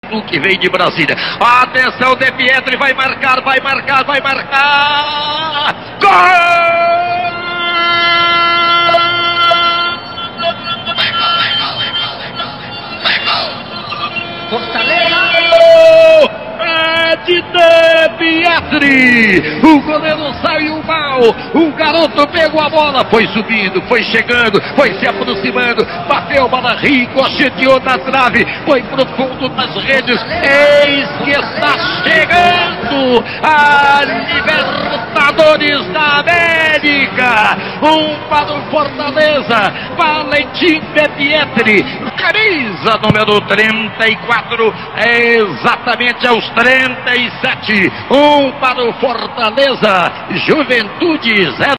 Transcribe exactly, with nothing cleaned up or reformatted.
O que vem de Brasília. Atenção, De Pietri vai marcar, vai marcar, vai marcar. Gol! Fortaleza! É de De Pietri! O goleiro saiu mal. O garoto pegou a bola, foi subindo, foi chegando, foi se aproximando, bateu a bola, ricocheteou na trave, foi pro fundo das redes. Eis que está chegando a Libertadores da América. Um para o Fortaleza, Valentim De Pietri, camisa número trinta e quatro, exatamente aos trinta e sete. Um para o Fortaleza, Juventude zero.